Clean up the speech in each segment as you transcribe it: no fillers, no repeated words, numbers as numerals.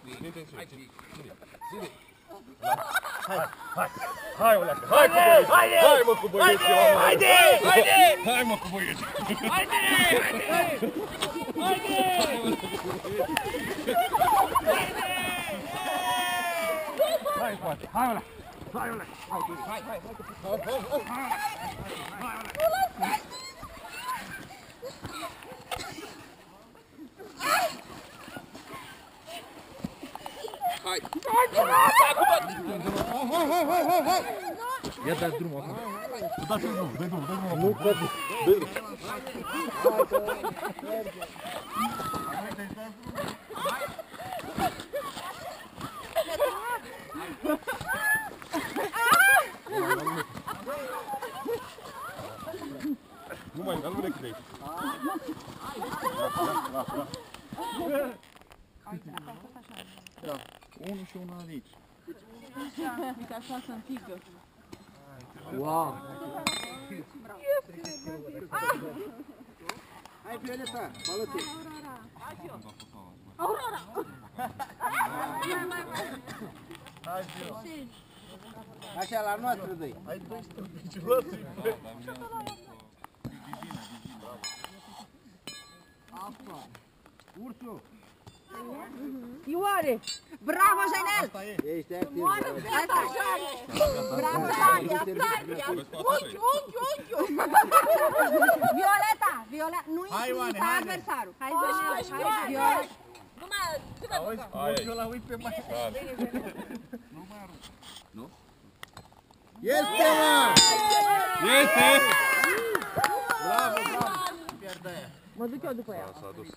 Hai, oleacă, hai cu băieții! Hai mă cu băieții! Hai mă cu băieții! Hai, poate! Hai, oleacă! Hai, oleacă! Hai! Hai! Ia dați drumul acum. Dați drumul, dă-i drumul. Nu, dă-i drumul. Nu mai, nu le crezi. Da, unul și una aici. Uite așa să înfică. Wow! Hai, Violeta, bală-te! Aurora! Hai, Vio! Așa, la noastră dă-i! Hai, 12 luați-i! Apa! Ursul! Ioare! Bravo, Janel! Ești activ! Bravo, Janel! Unchi! Violeta, nu insulta adversarul. Hai, Janel, hai, Violeta. Auzi, eu l-a uit pe mai. Nu? Este, mă! Este! Bravo! Pierd aia! Mă duc eu după ea. S-a dus.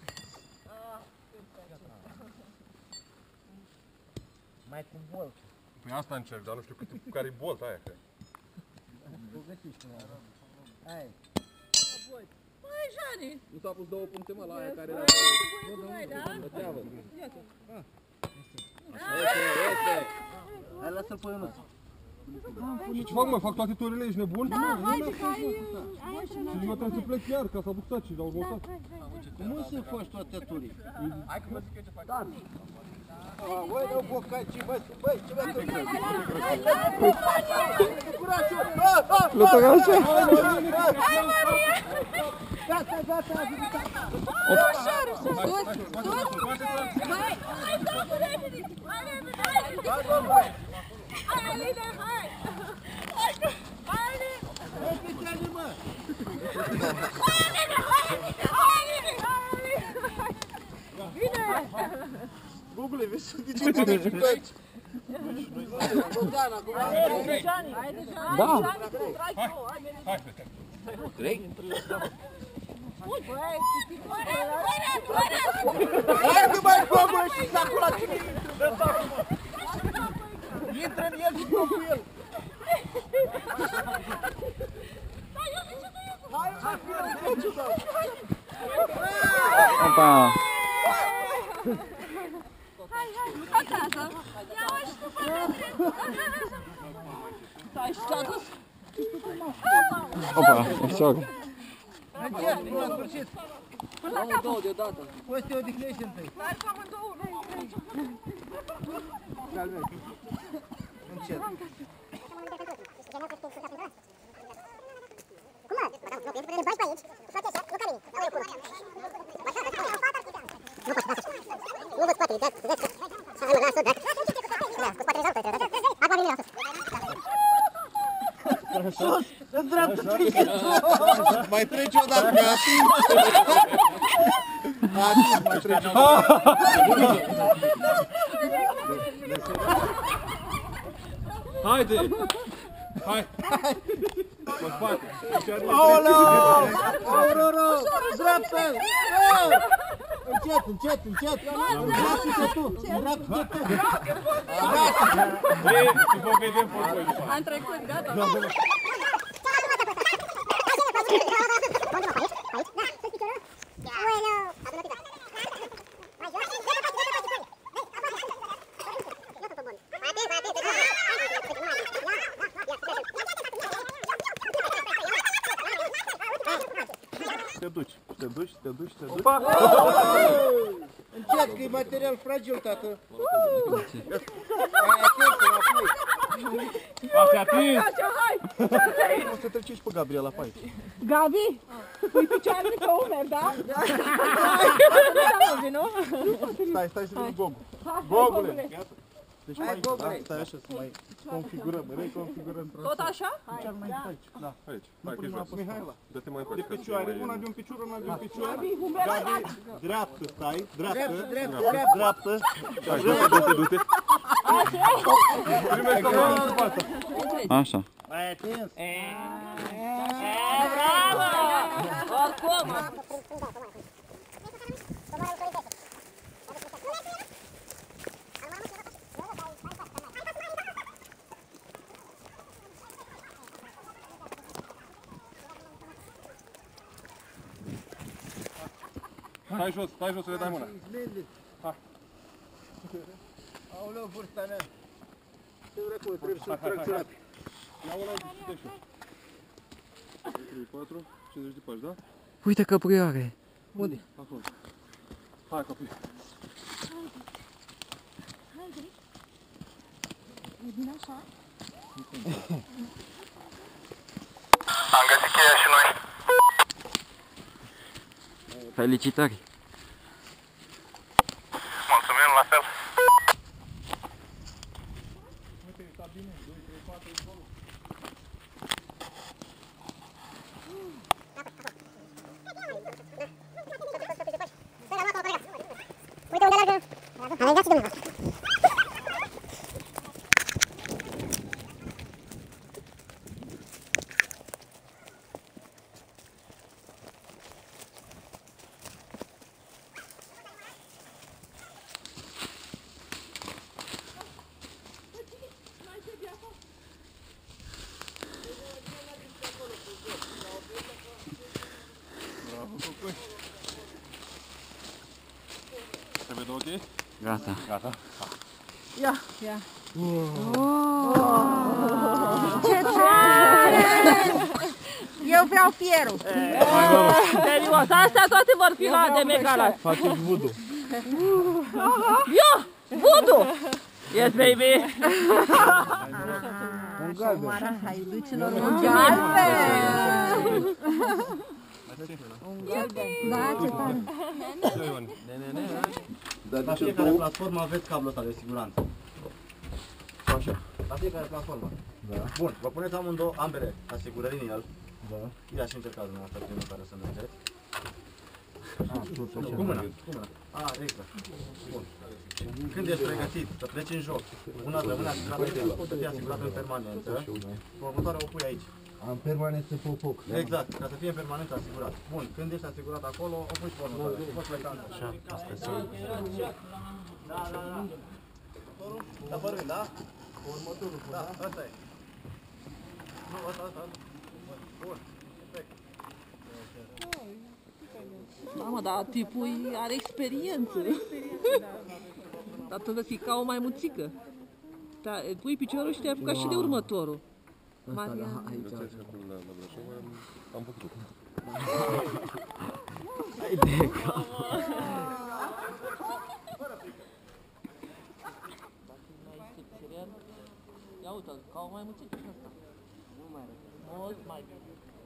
Mai cu bolt! Păi asta încerc, dar nu știu care-i bolta aia, cred. O găsești, mă! Hai! Măi, Jani! Nu s-a pus 2 puncte, mă, la aia care era... Da? Treabă! Este! Hai, lasă-l pe Ionuț! Ce fac, mă? Fac toate turile, ești nebun? Da, haide că ai Și mă trebuie să plec iar, ca s-a bustat și l-au votat. Cum să faci toate turii? Hai că mă zic eu ce faci. Da! Băi, nu bocaci, băi, ce mi-a făcut? Curașul! L-a tăgat așa? Hai, Maria! Gata, gata! Așa, sus! Băi! Hai, domnul, repede! Hai, repede! Hai, domnul! Hai, lider, hai! Hai, lider! Hai, Cristiane, mă! Hai, lider, hai, lider! Bine! Google, vezi de ce te duci pe aici? Bogdan, acum! Haide, Jani! Haide, Jani! Da. Hai, Trei? băi! Hai că mai comă și s-a curat cine intră! Intră în el și cu el! Hai, Opa! Hai, acasă! Ia-o și tu până! Stai, și ce-a dus? Opa, o șoc. încet, până la sfârșit! Până la capăt! Două deodată! Poți să te odihnești întâi! Hai cu amândouă! Calmează! Încet! Nu vă spate, dați, hai mă, lasă, dați. Da, cu spatele sau tăi, dați. Acum vine la sus. Sus! În dreapta trece! Mai trece o dată, că atins! Atins, mai trece o dată! Haide! Hai! Pe spate! Aoleu! Aurora! Dreapta! Încet, încet, încet! Îndreaptă-te tu! Îndreaptă-te tu! Ei, și vă vedem pe voi. Am trecut, gata! Te duci. te duci. Încet, că e material fragil, tată. Ai atenție, înapoi. Ați atins! Așa, hai! O să treci și pe Gabriela pe aici. Gabi? Pui picioarele pe umeri, da? Nu? Stai să vezi Gogu. Hai, Gogule! Deci Hai, aici, Gogule. da? Stai așa să mai configurăm, reconfigurăm. Tot așa? Cel mai aici, da. Aici, Nu hai că punem jos. apă. Mihaela. Dă-te mai De încolo. picioare, una de un picior, una de un picior. Gabi, umeri, Gabi, dreaptă stai, dreaptă. Dreaptă. Dreaptă. Hai, du-te. Primești o mână după asta. Așa. Ai atins. Bravo! Oricum! Stai jos să le dai mâna. Aoleu, vârsta mea. Trebuie să tracționat. Ia una și de așa. 3, 4, 50 de pași, da? Uite căprioare. Unde? Acolo. Hai copii. E bine așa? Am găsit cheia și noi. Felicitări. Mulțumim, la fel. Uite unde alergă. Alergați dumneavoastră. Se vede ok? Gata. Gata. Ia. Ce tare! Eu vreau fierul. Serios, astea toate vor fi la de megalat. Faceți voodoo. Ia! Voodoo! Yes, baby! Un galben. La fiecare platformă aveți cablul ăsta de siguranță. Așa. La fiecare platformă. Da. Bun, vă puneți amândouă, ambele asigurări în el. Da. Ia și încercați dumneavoastră primul care să mergeți. Cu mâna. Exact. Bun. Când ești pregătit să pleci în joc, una rămâne asigurată de el, să fie asigurată în permanență. Următoarea o pui aici. Am permanență popoc. Exact, ca să fie în permanență asigurat. Bun, când ești asigurat acolo, o pui pe următoarea. Poți pleca așa. Asta e simplu. Da, părând, da? Următorul, da, ăsta e. Nu, ăsta. Bun, perfect. Mamă, dar tipul are experiență. Dar trebuie să-i ca o maimuțică. Da, pui piciorul și te-ai apucat și de următorul. Maria. Am făcut. Hai de cap. Ia uite, ca o maimuțică și asta. Mult mai bine.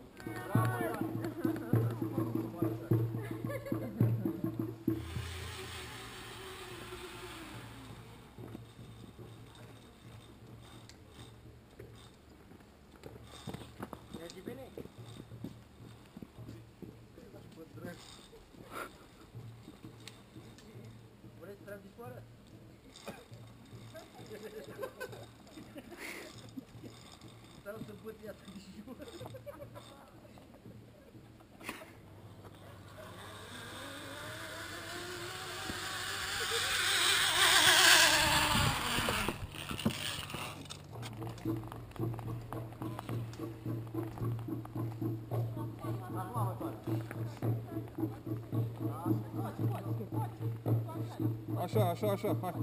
Așa, hai.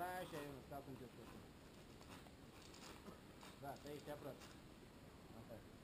Stai așa, Ionuț, că atunci ești. Da, te ești aproape. Asta e.